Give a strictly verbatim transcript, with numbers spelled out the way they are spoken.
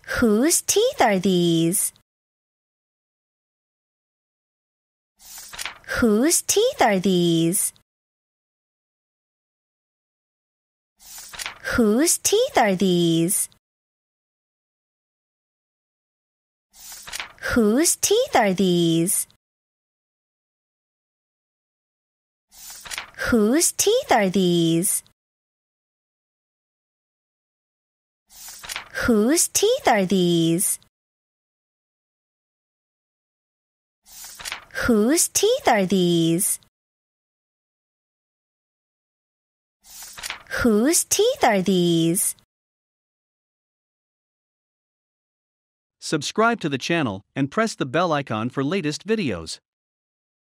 Whose teeth are these? Whose teeth are these? Whose teeth are these? Whose teeth are these? Whose teeth are these? Whose teeth are these? Whose teeth are these? Whose teeth are these? Subscribe to the channel and press the bell icon for latest videos.